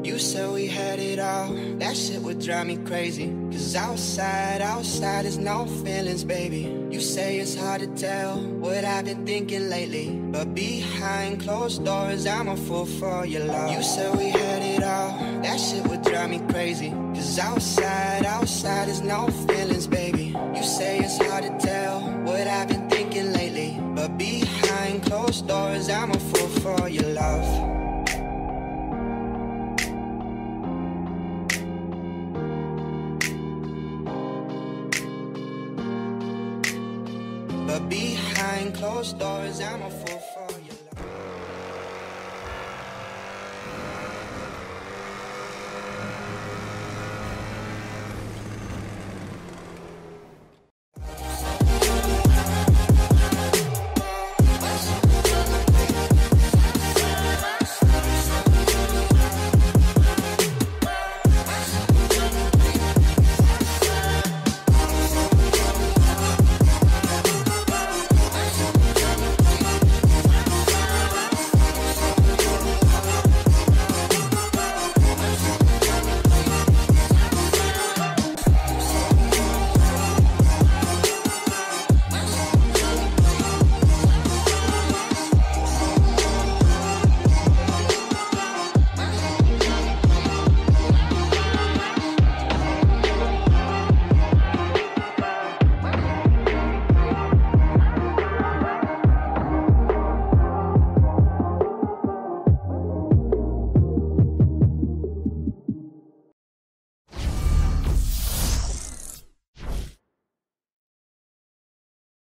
You said we had it all, that shit would drive me crazy. Cause outside is no feelings, baby. You say it's hard to tell what I've been thinking lately, but behind closed doors, I'm a fool for your love. You said we had it all, that shit would drive me crazy. Cause outside is no feelings, baby. You say it's hard to tell what I've been thinking lately, but behind closed doors, I'm a fool for your love. But behind closed doors, I'm a fool for you.